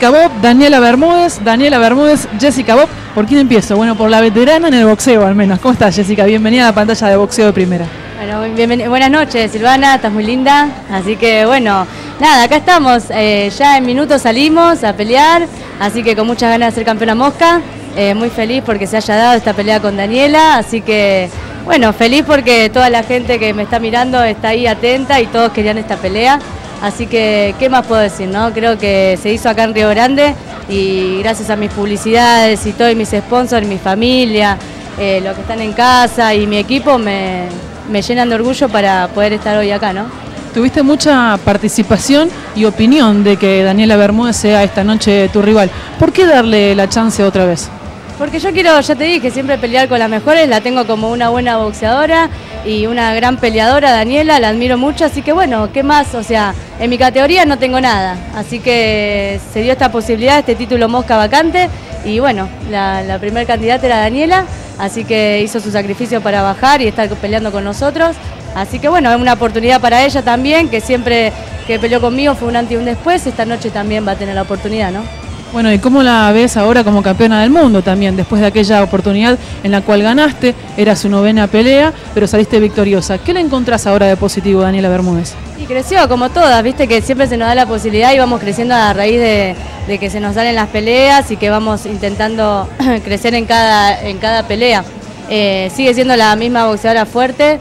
Jessica Bob, Daniela Bermúdez, Jessica Bob. ¿Por quién empiezo? Bueno, por la veterana en el boxeo al menos. ¿Cómo estás, Jessica? Bienvenida a la pantalla de Boxeo de Primera. Bueno, buenas noches, Silvana, estás muy linda. Así que bueno, nada, acá estamos. Ya en minutos salimos a pelear, así que con muchas ganas de ser campeona mosca. Muy feliz porque se haya dado esta pelea con Daniela, así que bueno, feliz porque toda la gente que me está mirando está ahí atenta y todos querían esta pelea. Así que, ¿qué más puedo decir, no? Creo que se hizo acá en Río Grande y gracias a mis publicidades y todos mis sponsors, mi familia, los que están en casa y mi equipo me llenan de orgullo para poder estar hoy acá, ¿no? Tuviste mucha participación y opinión de que Daniela Bermúdez sea esta noche tu rival. ¿Por qué darle la chance otra vez? Porque yo quiero, ya te dije, siempre pelear con las mejores, la tengo como una buena boxeadora y una gran peleadora, Daniela, la admiro mucho, así que bueno, ¿qué más? O sea, en mi categoría no tengo nada, así que se dio esta posibilidad, este título mosca vacante y bueno, la primer candidata era Daniela, así que hizo su sacrificio para bajar y estar peleando con nosotros, así que bueno, es una oportunidad para ella también, que siempre que peleó conmigo fue un antes y un después, esta noche también va a tener la oportunidad, ¿no? Bueno, ¿y cómo la ves ahora como campeona del mundo también? Después de aquella oportunidad en la cual ganaste, era su 9ª pelea, pero saliste victoriosa. ¿Qué le encontrás ahora de positivo, Daniela Bermúdez? Y creció como todas, viste que siempre se nos da la posibilidad y vamos creciendo a raíz de que se nos salen las peleas y que vamos intentando crecer en cada pelea. Sigue siendo la misma boxeadora fuerte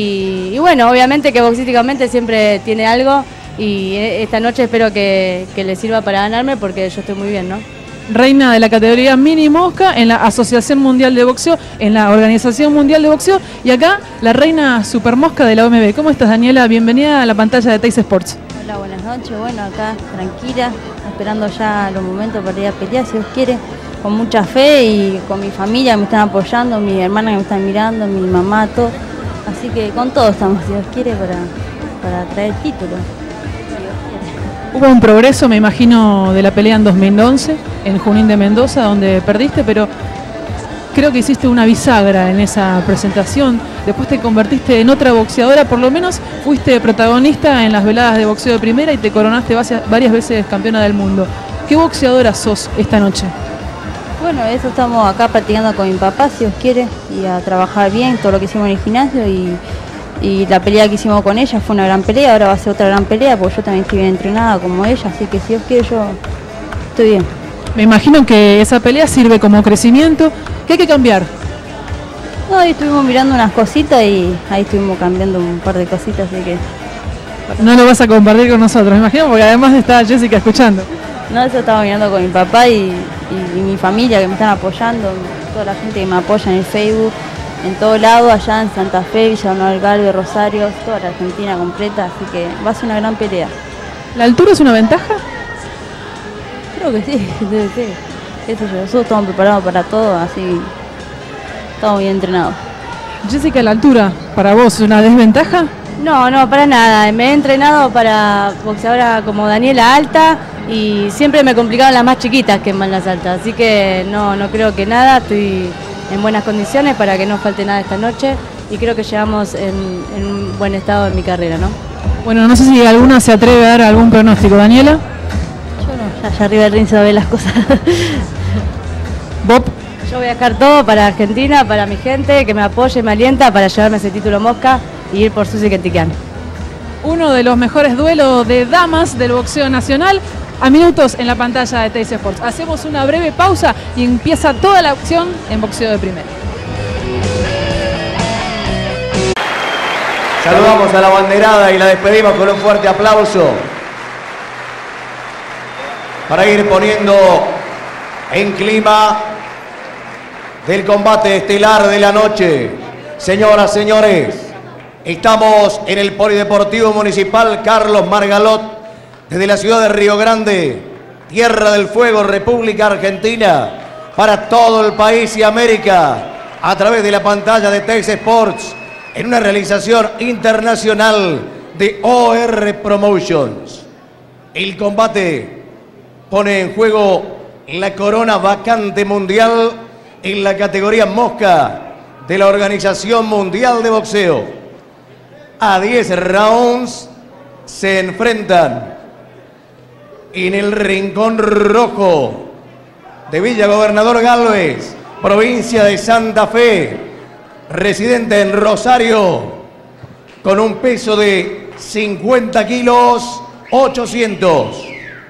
y bueno, obviamente que boxísticamente siempre tiene algo. Y esta noche espero que le sirva para ganarme porque yo estoy muy bien, ¿no? Reina de la categoría mini mosca en la Asociación Mundial de Boxeo, en la Organización Mundial de Boxeo, y acá la reina super mosca de la OMB. ¿Cómo estás, Daniela? Bienvenida a la pantalla de Teis Sports. Hola, buenas noches. Bueno, acá tranquila, esperando ya los momentos para ir a pelear, si Dios quiere, con mucha fe y con mi familia que me están apoyando, mi hermana que me están mirando, mi mamá, todo. Así que con todo estamos, si Dios quiere, para traer el título. Hubo un progreso, me imagino, de la pelea en 2011, en Junín de Mendoza, donde perdiste, pero creo que hiciste una bisagra en esa presentación. Después te convertiste en otra boxeadora, por lo menos fuiste protagonista en las veladas de Boxeo de Primera y te coronaste varias veces campeona del mundo. ¿Qué boxeadora sos esta noche? Bueno, eso estamos acá practicando con mi papá, si Dios quiere, y a trabajar bien todo lo que hicimos en el gimnasio y la pelea que hicimos con ella fue una gran pelea, ahora va a ser otra gran pelea porque yo también estoy bien entrenada como ella, así que si Dios quiere yo estoy bien. Me imagino que esa pelea sirve como crecimiento. ¿Qué hay que cambiar? No, ahí estuvimos mirando unas cositas y ahí estuvimos cambiando un par de cositas, así que... No lo vas a compartir con nosotros, me imagino, porque además está Jessica escuchando. No, eso estaba mirando con mi papá y mi familia que me están apoyando, toda la gente que me apoya en el Facebook. En todo lado, allá en Santa Fe, Villa Manuel Galvez, Rosario, toda la Argentina completa, así que va a ser una gran pelea. ¿La altura es una ventaja? Creo que sí, debe ser. Qué sé yo, nosotros estamos preparados para todo, así estamos bien entrenados. Jessica, ¿la altura para vos es una desventaja? No, para nada. Me he entrenado para boxeadora como Daniela alta y siempre me complicaban las más chiquitas que más las altas, así que no creo que nada, estoy en buenas condiciones para que no falte nada esta noche y creo que llegamos en un buen estado en mi carrera, ¿no? Bueno, no sé si alguna se atreve a dar algún pronóstico. ¿Daniela? Yo no, allá arriba del ring se ve las cosas. ¿Bob? Yo voy a dejar todo para Argentina, para mi gente, que me apoye, me alienta para llevarme ese título mosca y ir por Susi Kentikian. Uno de los mejores duelos de damas del boxeo nacional. A minutos en la pantalla de Teis Sports. Hacemos una breve pausa y empieza toda la acción en Boxeo de Primera. Saludamos a la banderada y la despedimos con un fuerte aplauso para ir poniendo en clima del combate estelar de la noche. Señoras, señores, estamos en el Polideportivo Municipal Carlos Margalot, desde la ciudad de Río Grande, Tierra del Fuego, República Argentina, para todo el país y América, a través de la pantalla de Teis Sports, en una realización internacional de OR Promotions. El combate pone en juego la corona vacante mundial en la categoría mosca de la Organización Mundial de Boxeo. A 10 rounds se enfrentan En el rincón rojo de Villa Gobernador Galvez, provincia de Santa Fe, residente en Rosario, con un peso de 50 kilos, 800.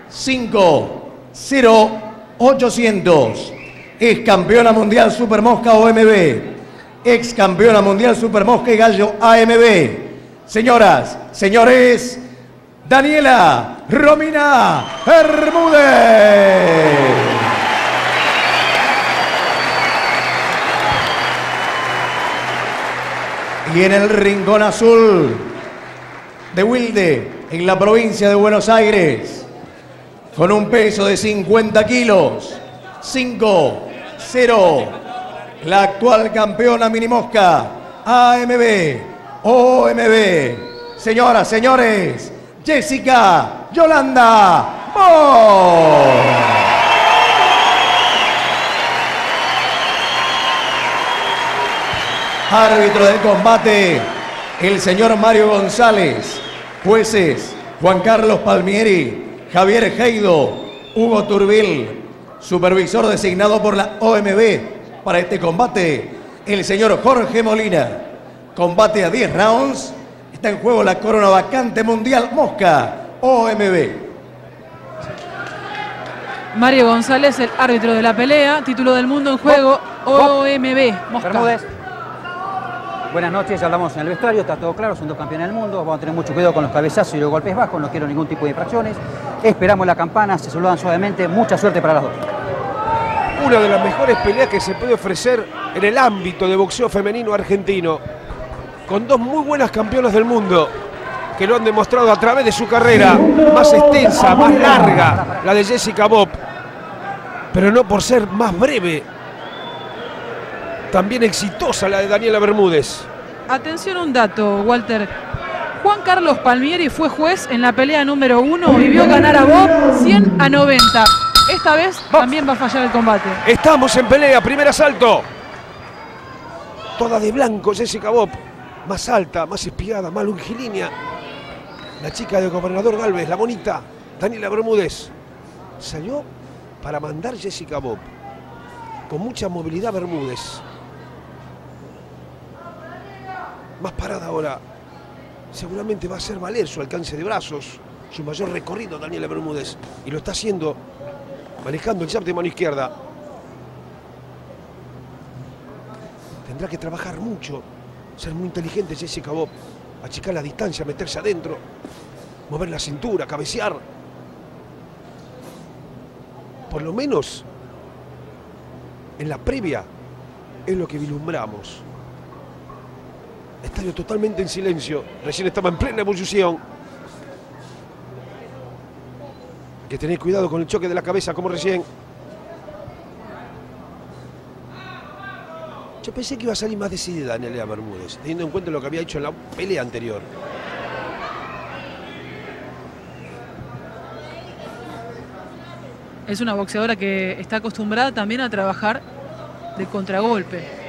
5-0-800. Es campeona mundial Super Mosca OMB. Ex campeona mundial Super Mosca y Gallo AMB. Señoras, señores, Daniela Romina Bermúdez. Y en el rincón azul de Wilde, en la provincia de Buenos Aires, con un peso de 50 kilos, 5-0, la actual campeona minimosca AMB, OMB. Señoras, señores, Jessica Yolanda Moore. Árbitro del combate, el señor Mario González. Jueces, Juan Carlos Palmieri, Javier Heido, Hugo Turbil. Supervisor designado por la OMB para este combate, el señor Jorge Molina. Combate a 10 rounds. Está en juego la corona vacante mundial Mosca OMB. Mario González, el árbitro de la pelea. Título del mundo en juego, OMB Mosca. Bermúdez. Buenas noches, ya hablamos en el vestuario, está todo claro, son dos campeones del mundo, vamos a tener mucho cuidado con los cabezazos y los golpes bajos, no quiero ningún tipo de infracciones. Esperamos la campana, se saludan suavemente, mucha suerte para las dos. Una de las mejores peleas que se puede ofrecer en el ámbito de boxeo femenino argentino, con dos muy buenas campeonas del mundo, que lo han demostrado a través de su carrera, más extensa, más larga, la de Jessica Bob, pero no por ser más breve. También exitosa la de Daniela Bermúdez. Atención, un dato, Walter. Juan Carlos Palmieri fue juez en la pelea número 1 y vio ganar a Bob 100-90. Esta vez también va a fallar el combate. Estamos en pelea, primer asalto. Toda de blanco Jessica Bob. Más alta, más espigada, más longilínea. La chica de Gobernador Galvez, la bonita Daniela Bermúdez. Salió para mandar Jessica Bob. Con mucha movilidad Bermúdez. Más parada ahora. Seguramente va a hacer valer su alcance de brazos, su mayor recorrido Daniela Bermúdez. Y lo está haciendo manejando el jab de mano izquierda. Tendrá que trabajar mucho, ser muy inteligente Jessica Bob. Achicar la distancia, meterse adentro, mover la cintura, cabecear. Por lo menos en la previa es lo que vislumbramos. Estadio totalmente en silencio. Recién estaba en plena ebullición. Hay que tener cuidado con el choque de la cabeza, como recién. Yo pensé que iba a salir más decidida Daniela Bermúdez, teniendo en cuenta lo que había hecho en la pelea anterior. Es una boxeadora que está acostumbrada también a trabajar de contragolpe.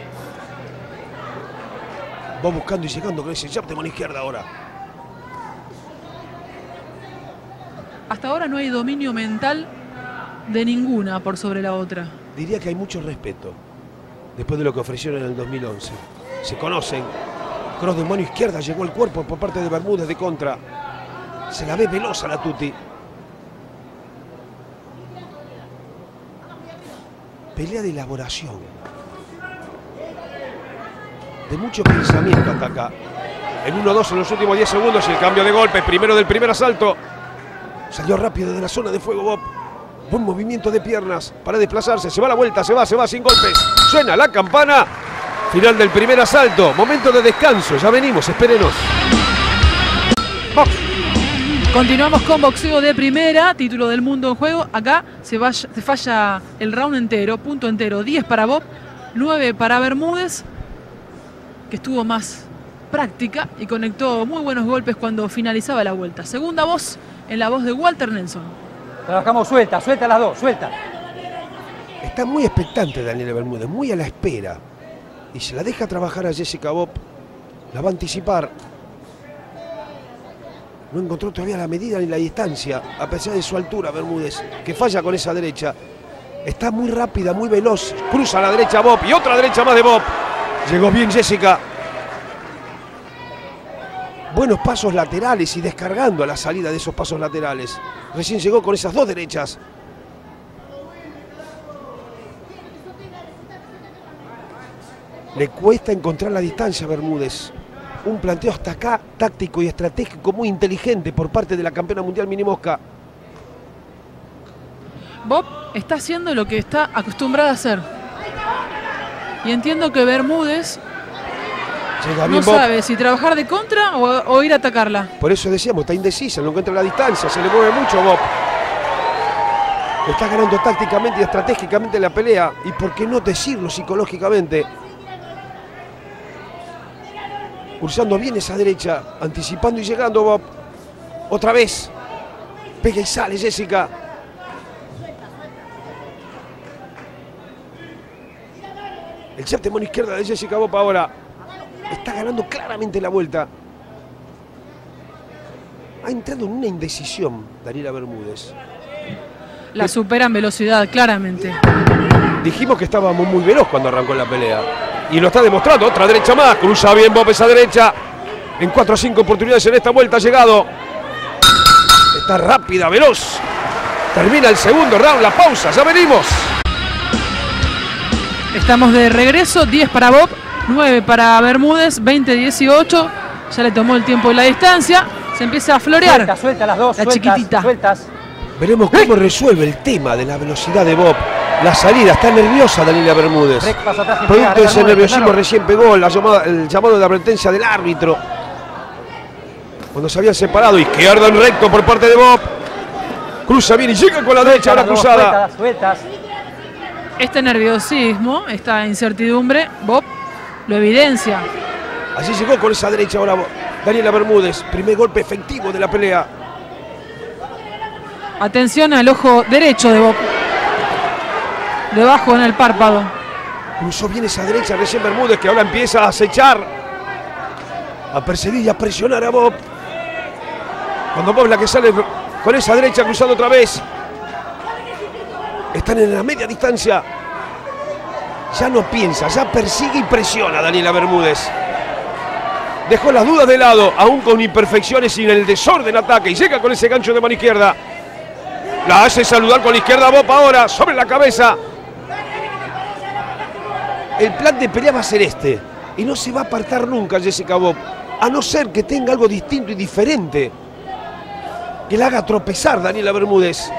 Va buscando y llegando con ese jab de mano izquierda ahora. Hasta ahora no hay dominio mental de ninguna por sobre la otra. Diría que hay mucho respeto después de lo que ofrecieron en el 2011. Se conocen. Cross de mano izquierda llegó al cuerpo por parte de Bermúdez de contra. Se la ve veloz a la Tuti. Pelea de elaboración. De mucho pensamiento hasta acá. El 1-2 en los últimos 10 segundos y el cambio de golpe. Primero del primer asalto. Salió rápido de la zona de fuego Bob. Buen movimiento de piernas para desplazarse. Se va la vuelta, se va sin golpes. Suena la campana. Final del primer asalto. Momento de descanso. Ya venimos, espérenos. Box. Continuamos con boxeo de primera. Título del mundo en juego. Acá se falla el round entero. Punto entero. 10 para Bob. 9 para Bermúdez, que estuvo más práctica y conectó muy buenos golpes cuando finalizaba la vuelta. Segunda voz en la voz de Walter Nelson. Trabajamos suelta las dos, suelta. Está muy expectante Daniela Bermúdez, muy a la espera. Y se la deja trabajar a Jessica Bob, la va a anticipar. No encontró todavía la medida ni la distancia, a pesar de su altura, Bermúdez, que falla con esa derecha. Está muy rápida, muy veloz. Cruza a la derecha Bob y otra derecha más de Bob. Llegó bien Jessica. Buenos pasos laterales y descargando a la salida de esos pasos laterales. Recién llegó con esas dos derechas. Le cuesta encontrar la distancia a Bermúdez. Un planteo hasta acá táctico y estratégico muy inteligente por parte de la campeona mundial mini mosca. Bob está haciendo lo que está acostumbrada a hacer. Y entiendo que Bermúdez no sabe si trabajar de contra o ir a atacarla. Por eso decíamos, está indecisa, no encuentra la distancia, se le mueve mucho a Bob. Está ganando tácticamente y estratégicamente la pelea. Y por qué no decirlo psicológicamente. Cruzando bien esa derecha, anticipando y llegando Bob. Otra vez. Pega y sale Jessica. El jab de mano izquierda de Jessica Bob ahora. Está ganando claramente la vuelta. Ha entrado en una indecisión Daniela Bermúdez. La supera en velocidad, claramente. Dijimos que estábamos muy veloz cuando arrancó la pelea. Y lo está demostrando, otra derecha más. Cruza bien Bob esa derecha. En 4 o 5 oportunidades en esta vuelta ha llegado. Está rápida, veloz. Termina el segundo round, la pausa, ya venimos. Estamos de regreso, 10 para Bob, 9 para Bermúdez, 20-18. Ya le tomó el tiempo y la distancia. Se empieza a florear. Suelta las dos, la chiquitita. Sueltas. Veremos cómo resuelve el tema de la velocidad de Bob. La salida, está nerviosa Daniela Bermúdez. Producto de ese nerviosismo recién pegó el llamado de advertencia del árbitro. Cuando se habían separado, izquierda en recto por parte de Bob. Cruza bien y llega con la derecha, ahora cruzada. Sueltas. Este nerviosismo, esta incertidumbre, Bob lo evidencia. Así llegó con esa derecha ahora Daniela Bermúdez. Primer golpe efectivo de la pelea. Atención al ojo derecho de Bob. Debajo en el párpado. Cruzó bien esa derecha recién Bermúdez, que ahora empieza a acechar, a perseguir y a presionar a Bob. Cuando Bob la que sale con esa derecha cruzando otra vez. Están en la media distancia. Ya no piensa, ya persigue y presiona a Daniela Bermúdez. Dejó las dudas de lado, aún con imperfecciones y en el desorden ataque. Y llega con ese gancho de mano izquierda. La hace saludar con la izquierda a Bob ahora, sobre la cabeza. El plan de pelea va a ser este. Y no se va a apartar nunca Jessica Bob. A no ser que tenga algo distinto y diferente que la haga tropezar Daniela Bermúdez.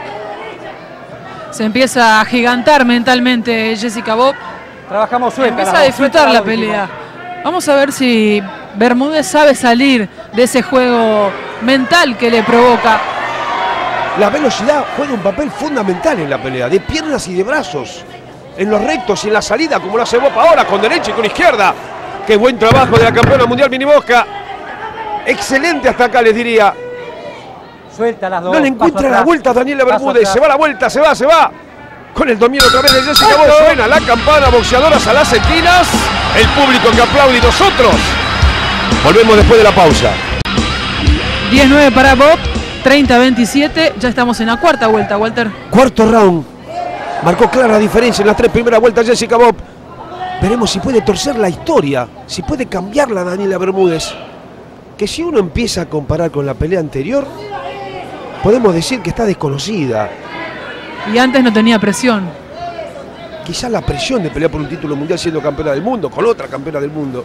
Se empieza a agigantar mentalmente Jessica Bob. Trabajamos suelta. Empieza a disfrutar la pelea. Vamos a ver si Bermúdez sabe salir de ese juego mental que le provoca. La velocidad juega un papel fundamental en la pelea, de piernas y de brazos. En los rectos y en la salida, como lo hace Bob ahora, con derecha y con izquierda. Qué buen trabajo de la campeona mundial mini mosca. Excelente hasta acá, les diría. Suelta las dos. No le encuentra la vuelta a Daniela Bermúdez. Se va la vuelta, se va. Con el dominio otra vez de Jessica Bob. Suena la campana, boxeadoras a las esquinas. El público que aplaude y nosotros. Volvemos después de la pausa. 19 para Bob, 30-27. Ya estamos en la cuarta vuelta, Walter. Cuarto round. Marcó clara diferencia en las 3 primeras vueltas Jessica Bob. Veremos si puede torcer la historia, si puede cambiarla Daniela Bermúdez. Que si uno empieza a comparar con la pelea anterior, podemos decir que está desconocida. Y antes no tenía presión. Quizás la presión de pelear por un título mundial siendo campeona del mundo, con otra campeona del mundo.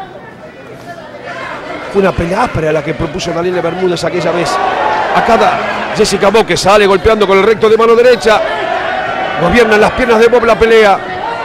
Fue una pelea áspera la que propuso Daniela Bermúdez aquella vez. Acá Jessica Bob, que sale golpeando con el recto de mano derecha. Gobiernan las piernas de Bob la pelea.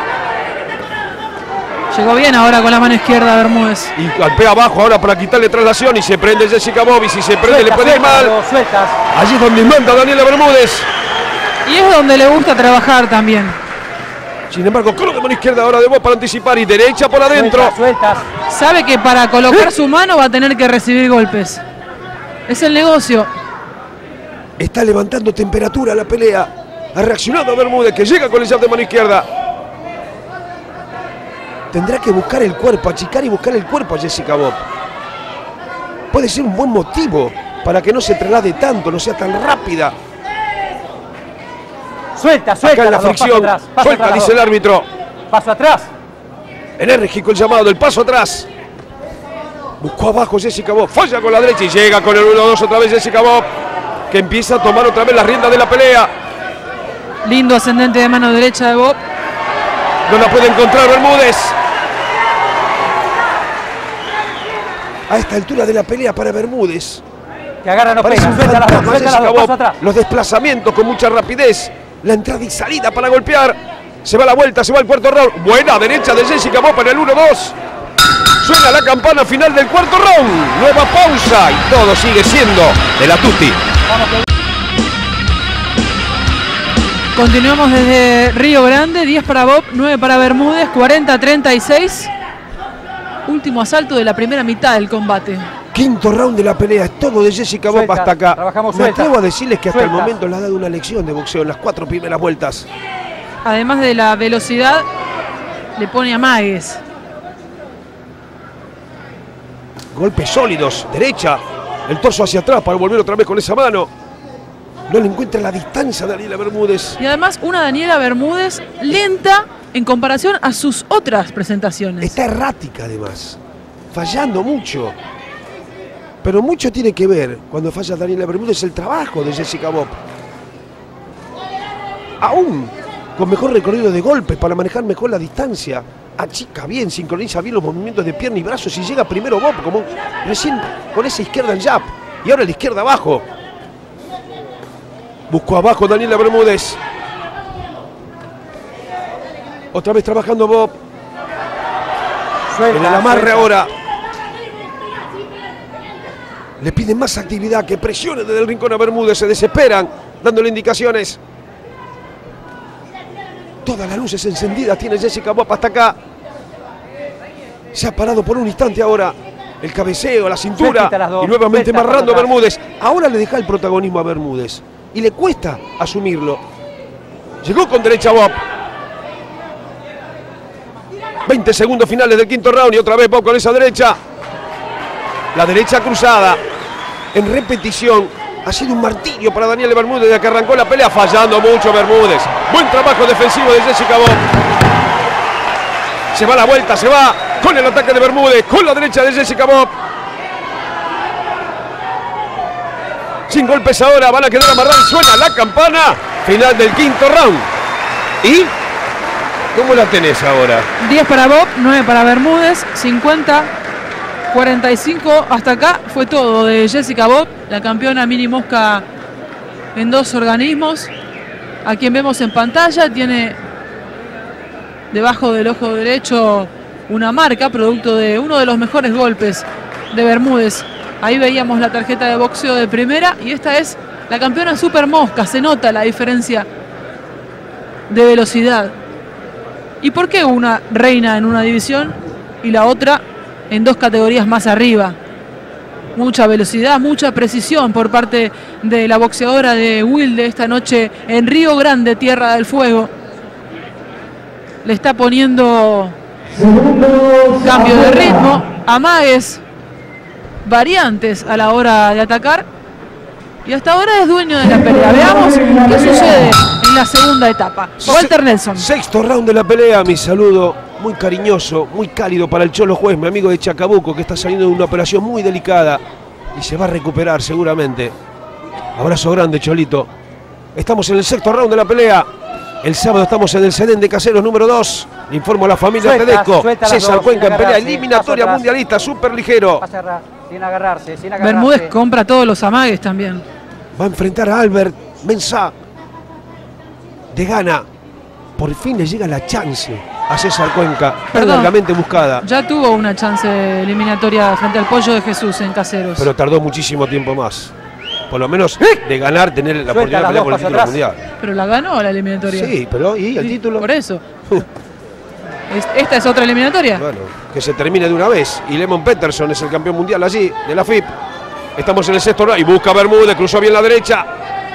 Llegó bien ahora con la mano izquierda Bermúdez. Y golpea abajo ahora para quitarle traslación y se prende Jessica Bob. Y si se prende le puede ir mal. Allí es donde manda Daniela Bermúdez. Y es donde le gusta trabajar también. Sin embargo, con la mano izquierda ahora de Bob para anticipar y derecha por adentro. Sueltas. Sabe que para colocar su mano va a tener que recibir golpes. Es el negocio. Está levantando temperatura la pelea. Ha reaccionado Bermúdez, que llega con el jab de mano izquierda. Tendrá que buscar el cuerpo, achicar y buscar el cuerpo a Jessica Bob. Puede ser un buen motivo para que no se traslade tanto, no sea tan rápida. Suelta, suelta. Acá en la las dos, fricción, paso atrás, paso suelta, atrás, dice el dos. árbitro. Paso atrás. Enérgico el llamado, el paso atrás. Buscó abajo Jessica Bob, falla con la derecha y llega con el 1-2 otra vez Jessica Bob, que empieza a tomar otra vez las riendas de la pelea. Lindo ascendente de mano derecha de Bob. No la puede encontrar Bermúdez. A esta altura de la pelea para Bermúdez. Que agarra, no Parece pega. un Suelta las dos, fantasma suelta las Jessica dos, paso Bob. atrás. Los desplazamientos con mucha rapidez. La entrada y salida para golpear. Se va la vuelta, se va el cuarto round. Buena derecha de Jessica Bob en el 1-2. Suena la campana final del cuarto round. Nueva pausa y todo sigue siendo de la Tutti. Continuamos desde Río Grande, 10 para Bob, 9 para Bermúdez, 40-36. Último asalto de la primera mitad del combate. Quinto round de la pelea, es todo de Jessica Bob Suelta, hasta acá. trabajamos Me suelta. atrevo a decirles que hasta el Suelta. momento le ha dado una lección de boxeo en las 4 primeras vueltas. Además de la velocidad, le pone amagues. Golpes sólidos, derecha, el torso hacia atrás para volver otra vez con esa mano. No le encuentra la distancia a Daniela Bermúdez. Y además una Daniela Bermúdez lenta en comparación a sus otras presentaciones. Está errática además, fallando mucho. Pero mucho tiene que ver cuando falla Daniela Bermúdez el trabajo de Jessica Bob. Aún con mejor recorrido de golpes para manejar mejor la distancia. Achica bien, sincroniza bien los movimientos de pierna y brazos y llega primero Bob, como recién con esa izquierda en jab. Y ahora la izquierda abajo. Buscó abajo Daniela Bermúdez. Otra vez trabajando Bob. Suelta, En el amarre suelta. ahora. Le piden más actividad, que presione desde el rincón a Bermúdez. Se desesperan, dándole indicaciones. Todas las luces encendidas tiene Jessica Bob hasta acá. Se ha parado por un instante ahora. El cabeceo, la cintura. Sueltita las dos. Y nuevamente Suelta, amarrando a para atrás. Bermúdez. Ahora le deja el protagonismo a Bermúdez. Y le cuesta asumirlo. Llegó con derecha Bob. 20 segundos finales del quinto round y otra vez Bob con esa derecha. La derecha cruzada. En repetición. Ha sido un martirio para Daniela Bermúdez desde que arrancó la pelea. Fallando mucho Bermúdez. Buen trabajo defensivo de Jessica Bob. Se va la vuelta, se va con el ataque de Bermúdez. Con la derecha de Jessica Bob. Sin golpes ahora. Van a quedar amarrados. Suena la campana. Final del quinto round. ¿Y cómo la tenés ahora? 10 para Bob, 9 para Bermúdez, 50-45. Hasta acá fue todo de Jessica Bob, la campeona mini mosca en 2 organismos. A quien vemos en pantalla tiene debajo del ojo derecho una marca, producto de uno de los mejores golpes de Bermúdez. Ahí veíamos la tarjeta de boxeo de primera y esta es la campeona super mosca. Se nota la diferencia de velocidad. ¿Y por qué una reina en una división y la otra en 2 categorías más arriba? Mucha velocidad, mucha precisión por parte de la boxeadora de Wilde esta noche en Río Grande, Tierra del Fuego. Le está poniendo cambio de ritmo, amagues, variantes a la hora de atacar. Y hasta ahora es dueño de la pelea. Veamos qué sucede en la segunda etapa. Walter Nelson. Sexto round de la pelea. Mi saludo muy cariñoso, muy cálido para el Cholo Juez, mi amigo de Chacabuco, que está saliendo de una operación muy delicada y se va a recuperar seguramente. Abrazo grande, Cholito. Estamos en el sexto round de la pelea. El sábado estamos en el Sedén de Caseros número 2. Le informo a la familia Suelta, Tedesco. suelta las César dos, Cuenca sin en pelea agarrarse, eliminatoria paso atrás. mundialista, súper ligero. Sin agarrarse, sin agarrarse. Bermúdez compra todos los amagues también. Va a enfrentar a Albert Mensah de Ghana. Por fin le llega la chance a César Cuenca, tan Perdón. largamente buscada. Ya tuvo una chance eliminatoria frente al Pollo de Jesús en Caseros. Pero tardó muchísimo tiempo más. Por lo menos de ganar, tener la Suelta oportunidad de las pelear por el dos, título paso mundial. Pero la ganó la eliminatoria. Sí, pero ¿y el Sí, título? Por eso. ¿Esta es otra eliminatoria? Bueno, que se termine de una vez. Y Lemon Peterson es el campeón mundial allí, de la FIP. Estamos en el sexto round y busca a Bermúdez, cruzó bien la derecha.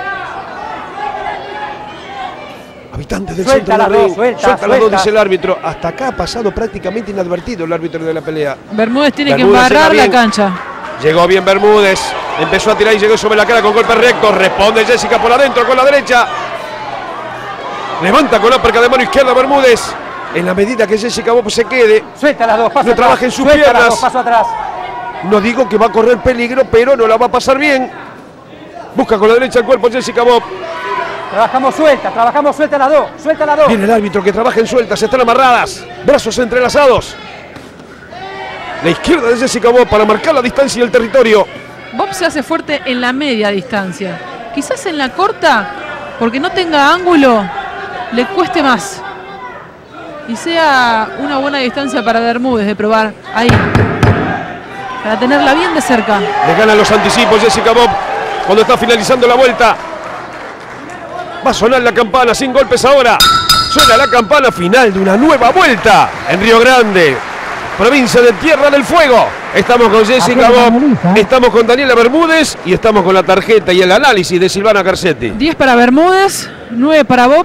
Habitantes del Suelta centro del las dos, ring. suelta, Suelta las dos, suelta. dice el árbitro. Hasta acá ha pasado prácticamente inadvertido el árbitro de la pelea. Bermúdez tiene que Bermúdez embarrar llega la bien. cancha. Llegó bien Bermúdez. Empezó a tirar y llegó sobre la cara con golpes rectos. Responde Jessica por adentro con la derecha. Levanta con uppercut de mano izquierda Bermúdez. En la medida que Jessica Bob se quede. Suelta las dos, paso no atrás. trabaja en sus Suelta piernas. Las dos, paso atrás. No digo que va a correr peligro, pero no la va a pasar bien. Busca con la derecha el cuerpo Jessica Bob. Trabajamos suelta las dos. Suelta las dos. Viene el árbitro que trabaja en sueltas. Están amarradas. Brazos entrelazados. La izquierda de Jessica Bob para marcar la distancia y el territorio. Bob se hace fuerte en la media distancia. Quizás en la corta, porque no tenga ángulo, le cueste más. Y sea una buena distancia para Bermúdez de probar ahí. Para tenerla bien de cerca. Le ganan los anticipos Jessica Bob cuando está finalizando la vuelta. Va a sonar la campana sin golpes ahora. Suena la campana final de una nueva vuelta en Río Grande, provincia de Tierra del Fuego. Estamos con Jessica Bob, estamos con Daniela Bermúdez y estamos con la tarjeta y el análisis de Silvana Garcetti. 10 para Bermúdez, 9 para Bob,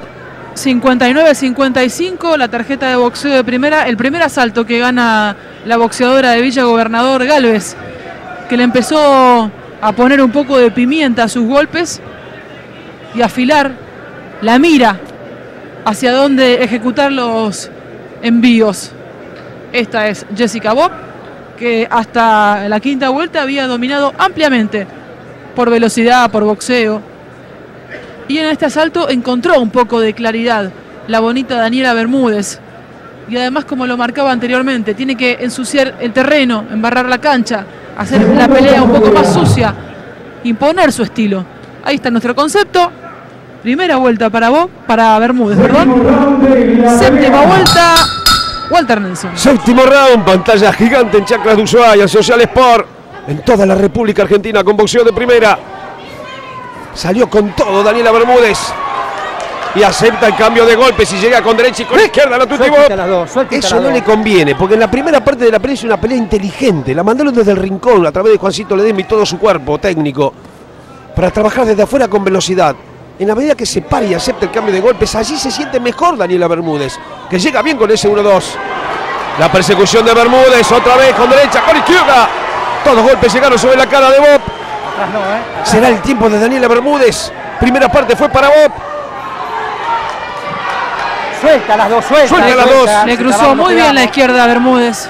59-55, la tarjeta de boxeo de primera, el primer asalto que gana la boxeadora de Villa Gobernador Galvez, que le empezó a poner un poco de pimienta a sus golpes y afilar la mira hacia dónde ejecutar los envíos. Esta es Jessica Bob, que hasta la quinta vuelta había dominado ampliamente por velocidad, por boxeo. Y en este asalto encontró un poco de claridad la bonita Daniela Bermúdez. Y además, como lo marcaba anteriormente, tiene que ensuciar el terreno, embarrar la cancha, hacer la pelea un poco más sucia, imponer su estilo. Ahí está nuestro concepto. Primera vuelta para Bob, para Bermúdez, perdón. Séptima vuelta, Walter Nelson. Séptimo round, pantalla gigante en Chacras de Ushuaia, Social Sport, en toda la República Argentina con boxeo de primera. Salió con todo Daniela Bermúdez y acepta el cambio de golpes y llega con derecha y con izquierda la Tuti Bob. Eso no le conviene, porque en la primera parte de la pelea es una pelea inteligente. La mandaron desde el rincón a través de Juancito Ledesma y todo su cuerpo técnico para trabajar desde afuera con velocidad. En la medida que se para y acepta el cambio de golpes, allí se siente mejor Daniela Bermúdez, que llega bien con ese 1-2. La persecución de Bermúdez, otra vez con derecha, con izquierda. Todos los golpes llegaron sobre la cara de Bob. Será el tiempo de Daniela Bermúdez. Primera parte fue para Bob. Suelta las dos, suelta las dos. Le cruzó muy bien la izquierda a Bermúdez.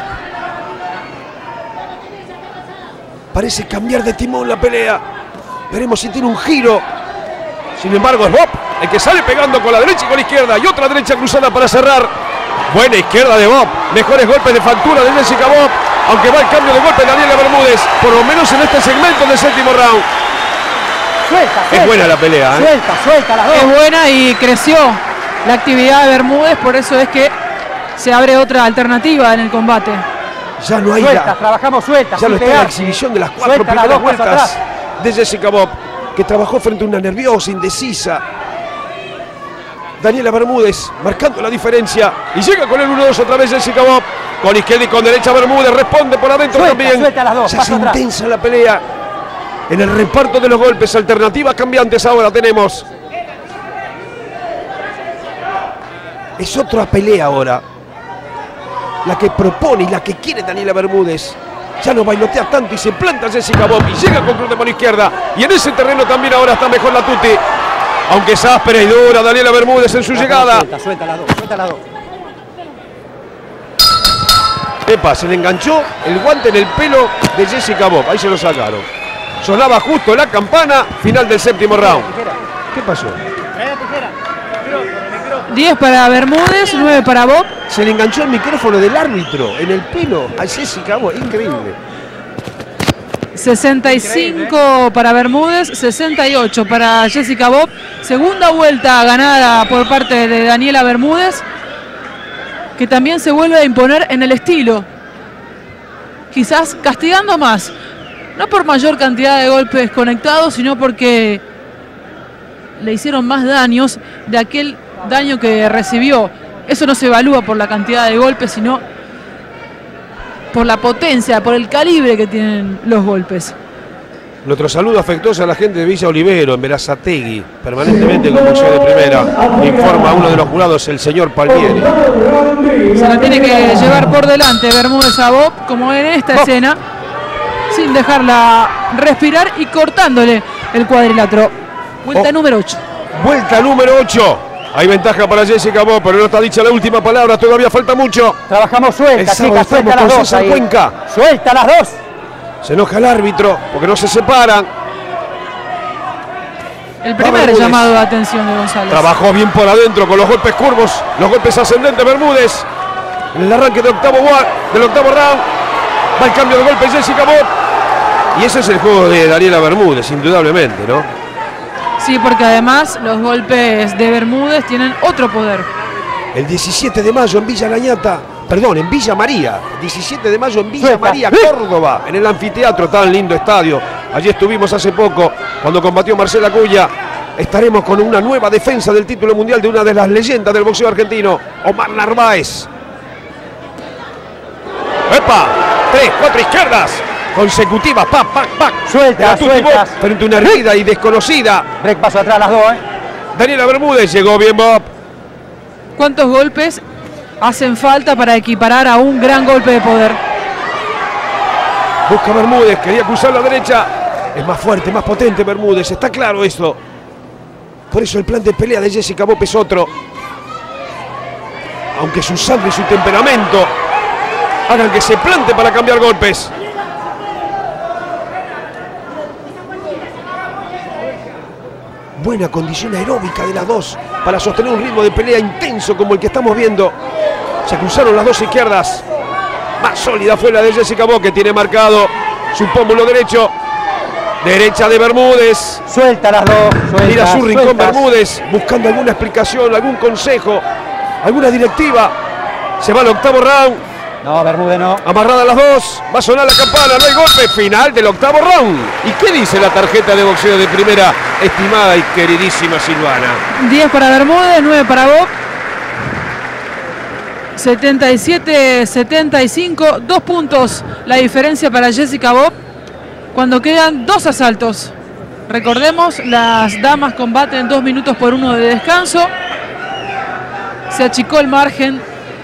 Parece cambiar de timón la pelea. Veremos si tiene un giro. Sin embargo, es Bob el que sale pegando con la derecha y con la izquierda. Y otra derecha cruzada para cerrar. Buena izquierda de Bob. Mejores golpes de factura de Jessica Bob. Aunque va el cambio de golpe de Daniela Bermúdez. Por lo menos en este segmento del séptimo round. Suelta. Es buena la pelea, ¿eh? Suelta las dos. Es buena y creció la actividad de Bermúdez. Por eso es que se abre otra alternativa en el combate. Ya no hay Sueltas, trabajamos sueltas. Ya no está la exhibición de las cuatro primeras vueltas de Jessica Bob, que trabajó frente a una nerviosa, indecisa Daniela Bermúdez, marcando la diferencia. Y llega con el 1-2 otra vez Jessica Bob. Con izquierda y con derecha Bermúdez responde por adentro también. Suelta las dos, se hace intensa la pelea. En el reparto de los golpes, alternativas cambiantes ahora tenemos. Es otra pelea ahora. La que propone y la que quiere Daniela Bermúdez. Ya no bailotea tanto y se planta Jessica Bob y llega con cruz de mano izquierda. Y en ese terreno también ahora está mejor la Tuti. Aunque es áspera y dura Daniela Bermúdez en su llegada. Suelta las dos. Epa, se le enganchó el guante en el pelo de Jessica Bob. Ahí se lo sacaron. Sonaba justo la campana, final del séptimo round. ¿Qué pasó? 10 para Bermúdez, 9 para Bob. Se le enganchó el micrófono del árbitro en el pelo a Jessica Bob. Increíble. 65 para Bermúdez, 68 para Jessica Bob. Segunda vuelta ganada por parte de Daniela Bermúdez, que también se vuelve a imponer en el estilo. Quizás castigando más. No por mayor cantidad de golpes conectados, sino porque le hicieron más daños de aquel daño que recibió. Eso no se evalúa por la cantidad de golpes, sino por la potencia, por el calibre que tienen los golpes. Nuestro saludo afectuoso a la gente de Villa Olivero, en Berazategui, permanentemente con boxeo de primera. Informa uno de los jurados, el señor Palmieri. Se la tiene que llevar por delante Bermúdez a Bob, como en esta escena. sin dejarla respirar y cortándole el cuadrilátero. Vuelta número 8. Vuelta número 8. Hay ventaja para Jessica Bob, pero no está dicha la última palabra, todavía falta mucho. Trabajamos suelta, chicas, suelta las dos ahí. Cuenca. Suelta las dos. Se enoja el árbitro porque no se separan. El primer llamado de atención de González. Trabajó bien por adentro con los golpes curvos, los golpes ascendentes Bermúdez. En el arranque del octavo round. Va el cambio de golpe Jessica Bob. Y ese es el juego de Daniela Bermúdez, indudablemente, ¿no? Sí, porque además los golpes de Bermúdez tienen otro poder. El 17 de mayo en Villa Lañata, perdón, en Villa María. 17 de mayo en Villa María, Córdoba, en el anfiteatro, tan lindo estadio. Allí estuvimos hace poco cuando combatió Marcela Cuya. Estaremos con una nueva defensa del título mundial de una de las leyendas del boxeo argentino, Omar Narváez. ¡Epa! 3, 4 izquierdas consecutivas, pac. Suelta. Frente a una herida y desconocida. Break paso atrás las dos, Daniela Bermúdez llegó bien, Bob. ¿Cuántos golpes hacen falta para equiparar a un gran golpe de poder? Busca Bermúdez, quería cruzar la derecha. Es más fuerte, más potente Bermúdez, está claro esto. Por eso el plan de pelea de Jessica Bob es otro. Aunque su sangre y su temperamento hagan que se plante para cambiar golpes. Buena condición aeróbica de las dos para sostener un ritmo de pelea intenso como el que estamos viendo. Se cruzaron las dos izquierdas. Más sólida fue la de Jessica Bob, que tiene marcado su pómulo derecho. Derecha de Bermúdez. Suelta las dos. Mira su rincón Bermúdez, buscando alguna explicación, algún consejo, alguna directiva. Se va al octavo round. No, Bermúdez no. Amarrada las dos. Va a sonar la campana. No hay golpe. Final del octavo round. ¿Y qué dice la tarjeta de boxeo de primera, estimada y queridísima Silvana? 10 para Bermúdez, 9 para Bob. 77-75. 2 puntos la diferencia para Jessica Bob cuando quedan 2 asaltos. Recordemos, las damas combaten 2 minutos por 1 de descanso. Se achicó el margen.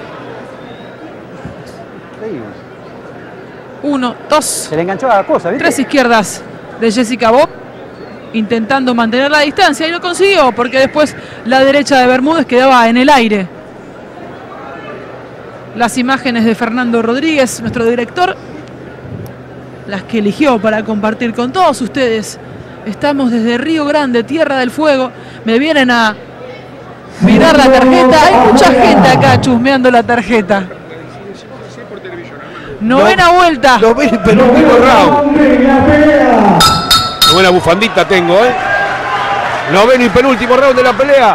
1, 2. Se le enganchó a la cosa, ¿viste? 3 izquierdas de Jessica Bob, intentando mantener la distancia, y lo consiguió porque después la derecha de Bermúdez quedaba en el aire. Las imágenes de Fernando Rodríguez, nuestro director, las que eligió para compartir con todos ustedes. Estamos desde Río Grande, Tierra del Fuego. Me vienen a mirar la tarjeta. Hay mucha gente acá chusmeando la tarjeta. Novena vuelta. Noveno y penúltimo round. Qué buena bufandita tengo, Noveno y penúltimo round de la pelea.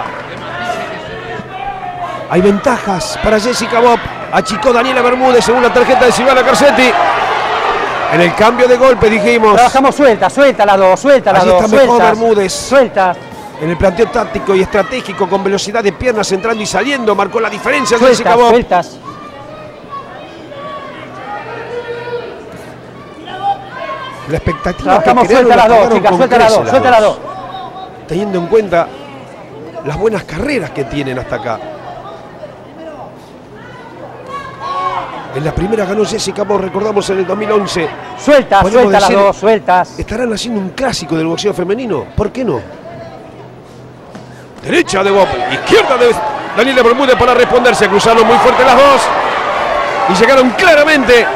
Hay ventajas para Jessica Bob. Achicó Daniela Bermúdez según la tarjeta de Silvana Carcetti. En el cambio de golpe dijimos. Trabajamos suelta las dos, suelta las dos. Allí está mejor Bermúdez. Sueltas. En el planteo táctico y estratégico, con velocidad de piernas entrando y saliendo, marcó la diferencia de Jessica Bob. Sueltas. La expectativa trabajamos que suelta las dos, chicas, suelta las dos. Teniendo en cuenta las buenas carreras que tienen hasta acá. En la primera ganó Jessica Bob, recordamos, en el 2011. Suelta las dos, sueltas. ¿Estarán haciendo un clásico del boxeo femenino? ¿Por qué no? Derecha de Bob, izquierda de Daniela Bermúdez para responder. Se cruzaron muy fuerte las dos y llegaron claramente.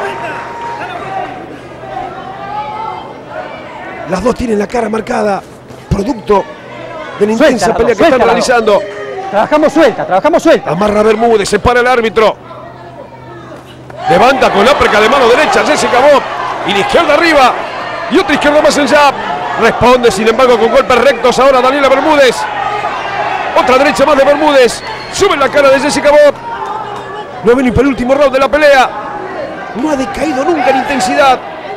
Las dos tienen la cara marcada, producto de la intensa pelea que están realizando. Trabajamos suelta. Amarra Bermúdez, se para el árbitro. Levanta con la uppercut de mano derecha Jessica Bob. Y la izquierda arriba. Y otra izquierda más en jab. Responde, sin embargo, con golpes rectos ahora Daniela Bermúdez. Otra derecha más de Bermúdez. Sube la cara de Jessica Bob. Noveno y penúltimo round de la pelea. No ha decaído nunca en intensidad.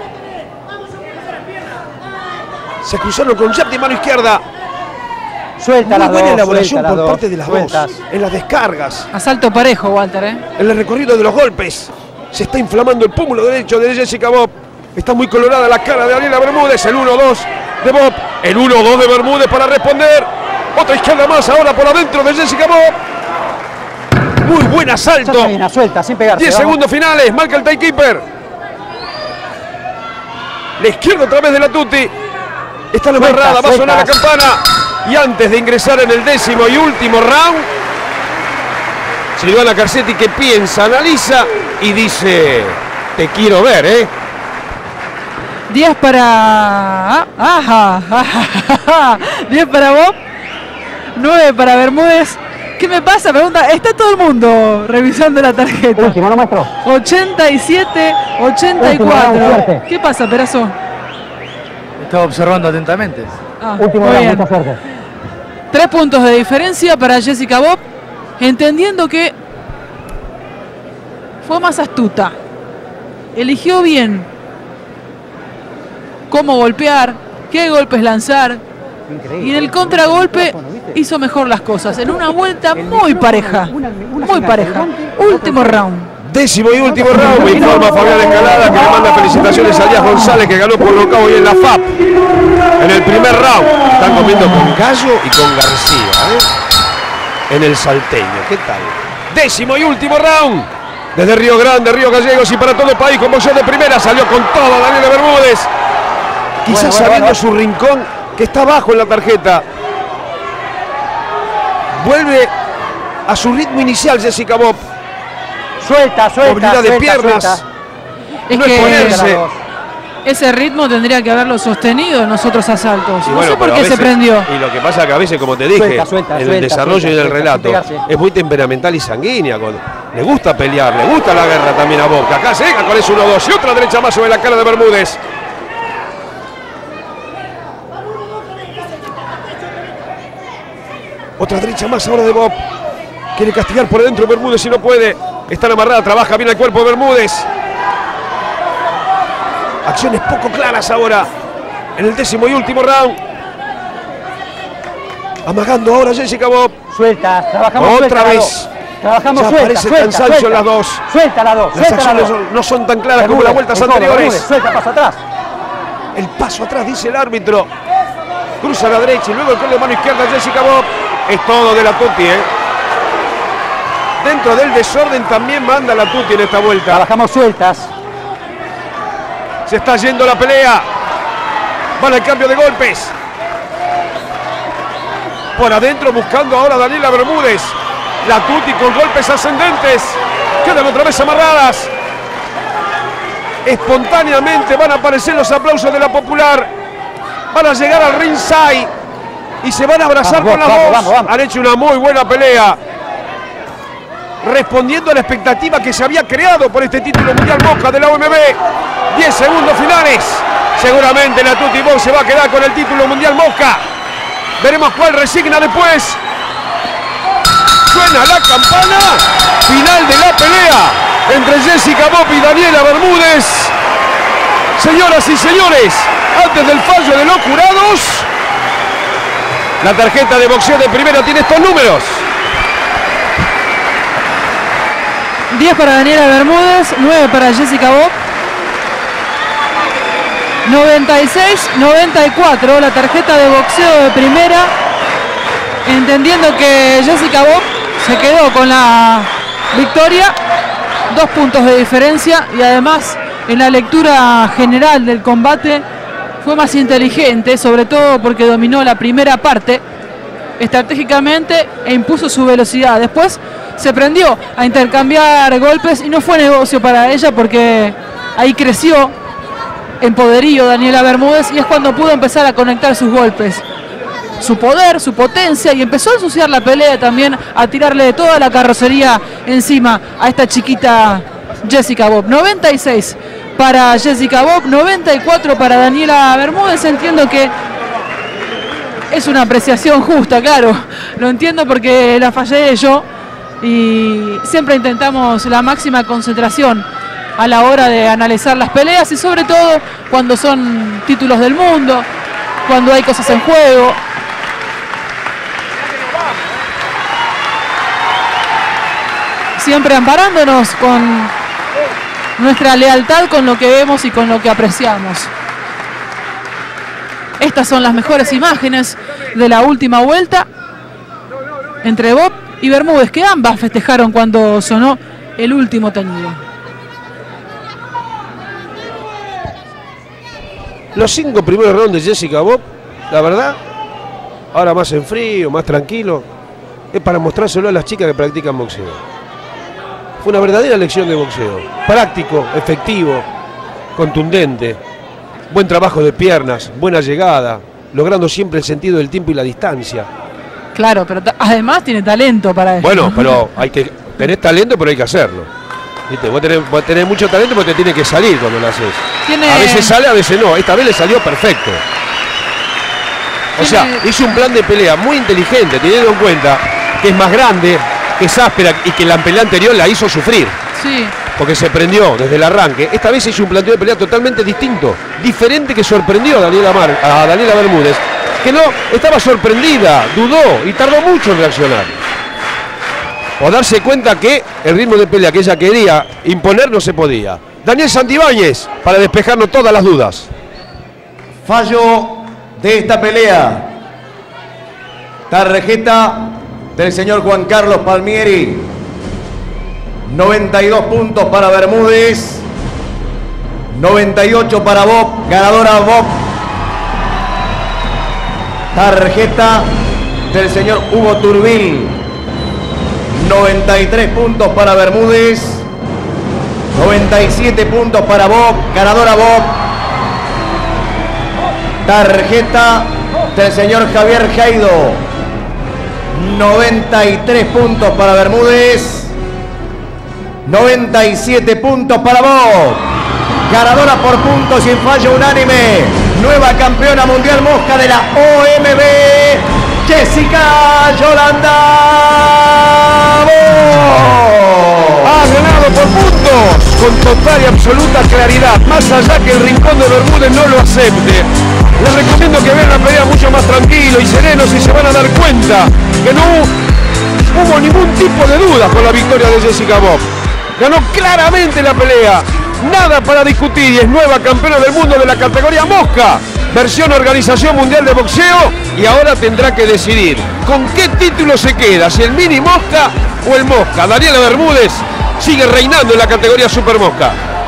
Se cruzaron con jab de mano izquierda. Suelta muy buena dos, elaboración por parte de las dos. En las descargas. Asalto parejo, Walter, En el recorrido de los golpes. Se está inflamando el pómulo derecho de Jessica Bob. Está muy colorada la cara de Daniela Bermúdez. El 1-2 de Bob. El 1-2 de Bermúdez para responder. Otra izquierda más ahora por adentro de Jessica Bob. Muy buen asalto. Suelta, sin pegarse. 10 segundos finales. Marca el timekeeper. La izquierda otra vez de la Tuti. Está la amarrada, va a sonar la campana. Y antes de ingresar en el 10º y último round, Silvana Carcetti, que piensa, analiza y dice: te quiero ver, ¿eh? 10 para... 10 para Bob, 9 para Bermúdez. ¿Qué me pasa? Pregunta, está todo el mundo revisando la tarjeta. Último, ¿no, maestro? 87, 84. ¿Qué pasa, Perazo? Estaba observando atentamente. Último muy round, bien. mucha suerte. 3 puntos de diferencia para Jessica Bob, entendiendo que fue más astuta. Eligió bien cómo golpear, qué golpes lanzar. Increíble. Y en el contragolpe hizo mejor las cosas. En una vuelta muy pareja. Muy pareja. Último round. 10º y último round, me informa Fabián Escalada, que le manda felicitaciones a Díaz González, que ganó por nocaut hoy en la FAP. En el primer round. Están comiendo con Gallo y con García, ¿eh? En el Salteño. ¿Qué tal? 10º y último round. Desde Río Grande, Río Gallegos y para todo el país, con boxeo de primera, salió con todo Daniela Bermúdez. Quizás sabiendo su rincón, que está abajo en la tarjeta. Vuelve a su ritmo inicial Jessica Bob. Suelta, Movilidad de piernas. Es No que exponerse. ese ritmo tendría que haberlo sostenido en los otros asaltos. Y No bueno, sé por pero a qué se veces- prendió. Y lo que pasa que a veces, como te dije, en el desarrollo y en el relato, es muy temperamental y sanguínea. Le gusta pelear, le gusta la guerra también a Bob. Que acá se deja con ese 1-2 y otra derecha más sobre la cara de Bermúdez. Otra derecha más ahora de Bob. Quiere castigar por dentro Bermúdez y no puede. Está amarrada, trabaja bien el cuerpo de Bermúdez. Acciones poco claras ahora en el 10º y último round. Amagando ahora Jessica Bob. Suelta, trabajamos Otra suelta, vez. Trabajamos Ya suelta, parece suelta, cansancio suelta. las dos. Suelta las dos, Las suelta las acciones dos. no son tan claras como las vueltas Bermúdez, anteriores. Bermúdez, suelta, paso atrás. El paso atrás, dice el árbitro. Cruza a la derecha y luego el gol de mano izquierda Jessica Bob. Es todo de la Tuti, ¿eh? Dentro del desorden también manda la Tuti en esta vuelta. Trabajamos sueltas. Se está yendo la pelea. Van al cambio de golpes. Por adentro buscando ahora a Daniela Bermúdez. La Tuti con golpes ascendentes. Quedan otra vez amarradas. Espontáneamente van a aparecer los aplausos de la popular. Van a llegar al ringside. Y se van a abrazar Vamos, con las vamos, dos. vamos, vamos. Han hecho una muy buena pelea. Respondiendo a la expectativa que se había creado por este título mundial Mosca de la OMB. 10 segundos finales. Seguramente la Tuti Bob se va a quedar con el título mundial Mosca. Veremos cuál resigna después. Suena la campana. Final de la pelea entre Jessica Bob y Daniela Bermúdez. Señoras y señores, antes del fallo de los jurados, la tarjeta de boxeo de primera tiene estos números. 10 para Daniela Bermúdez, 9 para Jessica Bob. 96-94 la tarjeta de boxeo de primera, entendiendo que Jessica Bob se quedó con la victoria, 2 puntos de diferencia, y además en la lectura general del combate fue más inteligente, sobre todo porque dominó la primera parte estratégicamente e impuso su velocidad. Después se prendió a intercambiar golpes y no fue negocio para ella, porque ahí creció en poderío Daniela Bermúdez y es cuando pudo empezar a conectar sus golpes, su poder, su potencia, y empezó a ensuciar la pelea también, a tirarle toda la carrocería encima a esta chiquita Jessica Bob. 96 para Jessica Bob, 94 para Daniela Bermúdez. Entiendo que es una apreciación justa, claro, lo entiendo porque la fallé yo y siempre intentamos la máxima concentración a la hora de analizar las peleas, y sobre todo cuando son títulos del mundo, cuando hay cosas en juego. Siempre amparándonos con nuestra lealtad con lo que vemos y con lo que apreciamos. Estas son las mejores imágenes de la última vuelta entre Bob y Bermúdez, que ambas festejaron cuando sonó el último tañido. Los 5 primeros rounds de Jessica Bob, la verdad, ahora más en frío, más tranquilo, es para mostrárselo a las chicas que practican boxeo. Fue una verdadera lección de boxeo. Práctico, efectivo, contundente, buen trabajo de piernas, buena llegada, logrando siempre el sentido del tiempo y la distancia. Claro, pero además tiene talento para eso. Bueno, pero hay que tener talento, pero hay que hacerlo. ¿Viste? Vos tenés mucho talento, pero te tiene que salir cuando lo haces. A veces sale, a veces no. Esta vez le salió perfecto. O sea, hizo un plan de pelea muy inteligente, teniendo en cuenta que es más grande, que es áspera y que la pelea anterior la hizo sufrir. Sí. Porque se prendió desde el arranque. Esta vez hizo un planteo de pelea totalmente distinto, diferente, que sorprendió a Daniela Bermúdez, que no estaba sorprendida, dudó y tardó mucho en reaccionar. O darse cuenta que el ritmo de pelea que ella quería imponer no se podía. Daniel Santibáñez, para despejarnos todas las dudas. Fallo de esta pelea. Tarjeta del señor Juan Carlos Palmieri. 92 puntos para Bermúdez. 98 para Bob. Ganadora Bob. Tarjeta del señor Hugo Turbil. 93 puntos para Bermúdez. 97 puntos para Bob. Ganadora Bob. Tarjeta del señor Javier Jaido. 93 puntos para Bermúdez. 97 puntos para Bob. Ganadora por puntos sin fallo unánime. Nueva campeona mundial mosca de la OMB. Jessica Yolanda Bob. Ha ganado por puntos, con total y absoluta claridad. Más allá que el rincón de Bermúdez no lo acepte. Les recomiendo que vean la pelea mucho más tranquilo y serenos y se van a dar cuenta que no hubo ningún tipo de duda con la victoria de Jessica Bob. Ganó claramente la pelea, nada para discutir y es nueva campeona del mundo de la categoría mosca, versión Organización Mundial de Boxeo, y ahora tendrá que decidir con qué título se queda, si el mini mosca o el mosca. Daniela Bermúdez sigue reinando en la categoría super mosca.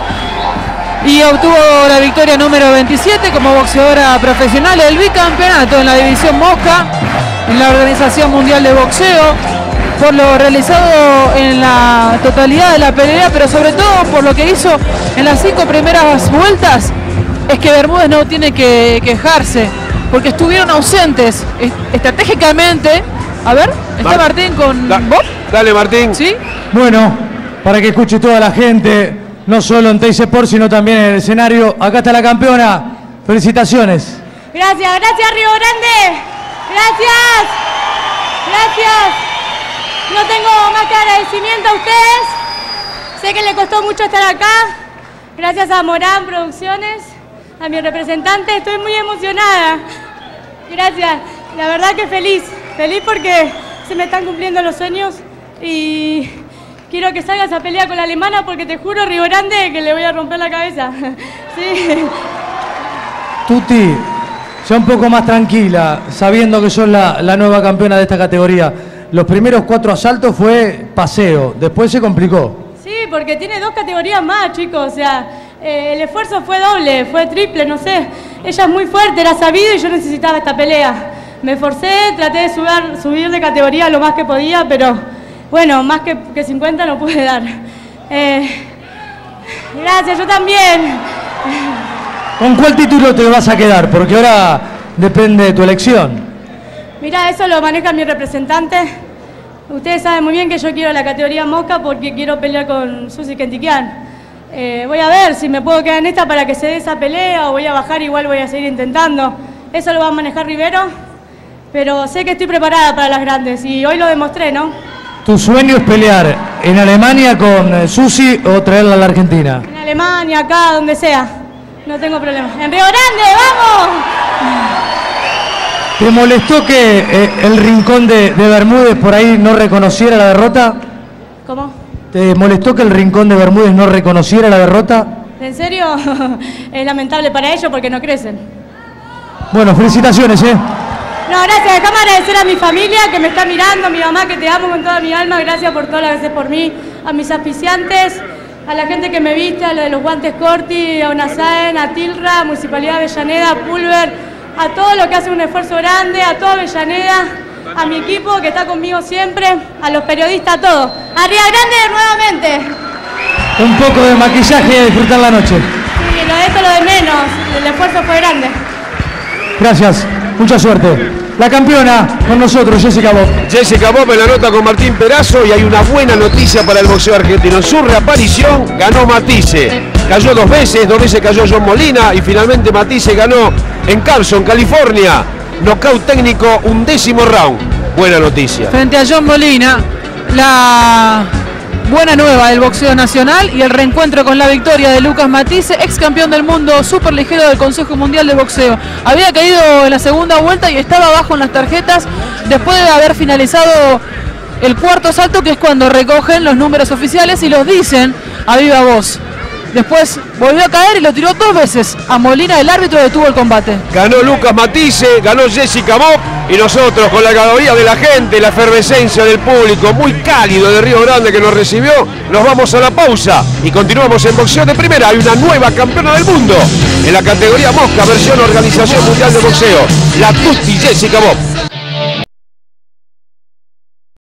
Y obtuvo la victoria número 27 como boxeadora profesional, el bicampeonato en la división mosca en la Organización Mundial de Boxeo, por lo realizado en la totalidad de la pelea, pero sobre todo por lo que hizo en las 5 primeras vueltas. Es que Bermúdez no tiene que quejarse, porque estuvieron ausentes estratégicamente. A ver, ¿está Martín con Bob? Dale, Martín. ¿Sí? Bueno, para que escuche toda la gente, no solo en Teis Sport, sino también en el escenario. Acá está la campeona. Felicitaciones. Gracias, gracias Río Grande. Gracias. Gracias. No tengo más que agradecimiento a ustedes. Sé que le costó mucho estar acá. Gracias a Morán Producciones, a mi representante. Estoy muy emocionada. Gracias. La verdad que feliz. Feliz porque se me están cumpliendo los sueños y quiero que salgas a pelear con la alemana porque te juro, Río Grande, que le voy a romper la cabeza. Sí. Tuti, sea un poco más tranquila, sabiendo que sos la nueva campeona de esta categoría. Los primeros 4 asaltos fue paseo, después se complicó. Sí, porque tiene 2 categorías más, chicos. O sea, el esfuerzo fue doble, fue triple, no sé. Ella es muy fuerte, era sabido y yo necesitaba esta pelea. Me esforcé, traté de subir de categoría lo más que podía, pero bueno, más que 50 no pude dar. Gracias, yo también. ¿Con cuál título te vas a quedar? Porque ahora depende de tu elección. Mirá, eso lo maneja mi representante. Ustedes saben muy bien que yo quiero la categoría mosca porque quiero pelear con Susi Kentikian. Voy a ver si me puedo quedar en esta para que se dé esa pelea o voy a bajar, igual voy a seguir intentando. Eso lo va a manejar Rivero, pero sé que estoy preparada para las grandes y hoy lo demostré, ¿no? ¿Tu sueño es pelear en Alemania con Susi o traerla a la Argentina? En Alemania, acá, donde sea. No tengo problema. ¡En Río Grande, vamos! ¿Te molestó que el rincón de Bermúdez por ahí no reconociera la derrota? ¿Cómo? ¿Te molestó que el rincón de Bermúdez no reconociera la derrota? ¿En serio? Es lamentable para ellos porque no crecen. Bueno, felicitaciones, No, gracias. Déjame agradecer a mi familia que me está mirando, a mi mamá que te amo con toda mi alma. Gracias por todo lo que haces por mí, a mis auspiciantes a la gente que me viste, a la de los guantes Corti, a Unasaen, a Tilra, Municipalidad de Avellaneda, a Pulver, a todos los que hacen un esfuerzo grande, a toda Avellaneda, a mi equipo que está conmigo siempre, a los periodistas, a todos. ¡Arriba Grande nuevamente! Un poco de maquillaje y a disfrutar la noche. Sí, lo de esto lo de menos, el esfuerzo fue grande. Gracias, mucha suerte. La campeona con nosotros, Jessica Bob. Jessica Bob en la nota con Martín Perazo y hay una buena noticia para el boxeo argentino. En su reaparición ganó Matisse. Cayó dos veces cayó John Molina y finalmente Matisse ganó en Carson, California. Nocaut técnico, 11º round. Buena noticia. Frente a John Molina, la buena nueva del boxeo nacional y el reencuentro con la victoria de Lucas Matisse, ex campeón del mundo superligero del Consejo Mundial de Boxeo. Había caído en la segunda vuelta y estaba abajo en las tarjetas después de haber finalizado el cuarto asalto, que es cuando recogen los números oficiales y los dicen a viva voz. Después volvió a caer y lo tiró 2 veces a Molina, el árbitro detuvo el combate. Ganó Lucas Matisse, ganó Jessica Bob y nosotros con la galería de la gente, la efervescencia del público muy cálido de Río Grande que nos recibió, nos vamos a la pausa y continuamos en boxeo de primera. Hay una nueva campeona del mundo en la categoría mosca, versión Organización Mundial de Boxeo, la Tutti Jessica Bob.